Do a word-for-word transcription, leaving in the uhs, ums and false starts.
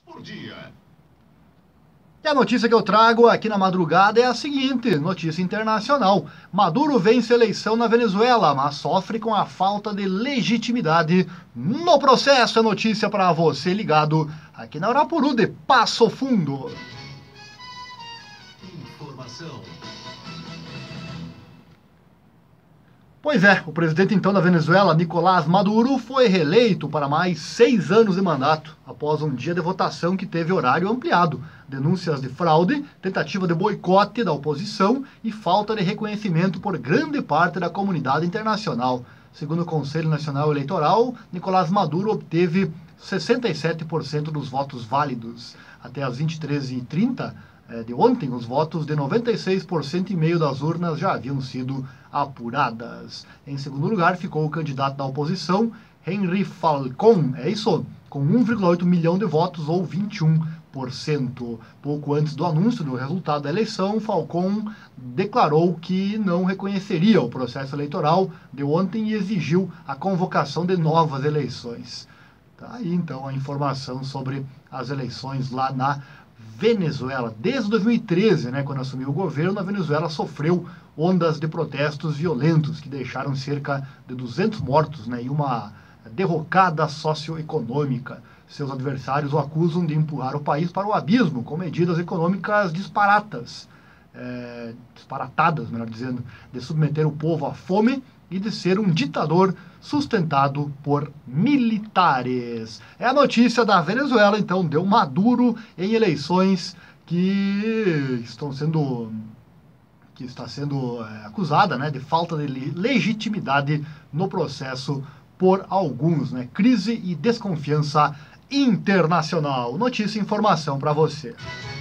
por dia. E a notícia que eu trago aqui na madrugada é a seguinte, notícia internacional. Maduro vence a eleição na Venezuela, mas sofre com a falta de legitimidade no processo. É notícia para você ligado aqui na Urapuru de Passo Fundo. Informação. Pois é, o presidente então da Venezuela, Nicolás Maduro, foi reeleito para mais seis anos de mandato, após um dia de votação que teve horário ampliado. Denúncias de fraude, tentativa de boicote da oposição e falta de reconhecimento por grande parte da comunidade internacional. Segundo o Conselho Nacional Eleitoral, Nicolás Maduro obteve sessenta e sete por cento dos votos válidos. Até às vinte e três e trinta de ontem, os votos de noventa e seis por cento e meio das urnas já haviam sido apuradas. Em segundo lugar, ficou o candidato da oposição, Henry Falcón, é isso, com um vírgula oito milhão de votos, ou vinte e um por cento. Pouco antes do anúncio do resultado da eleição, Falcón declarou que não reconheceria o processo eleitoral de ontem e exigiu a convocação de novas eleições. Tá aí, então, a informação sobre as eleições lá na Venezuela. Desde dois mil e treze, né, quando assumiu o governo, a Venezuela sofreu ondas de protestos violentos que deixaram cerca de duzentos mortos, né, e uma derrocada socioeconômica. Seus adversários o acusam de empurrar o país para o abismo com medidas econômicas disparatas, é, disparatadas, melhor dizendo, de submeter o povo à fome e de ser um ditador sustentado por militares. É a notícia da Venezuela, então, deu Maduro em eleições que estão sendo que está sendo é, acusada, né, de falta de legitimidade no processo por alguns, né? Crise e desconfiança internacional. Notícia e informação para você.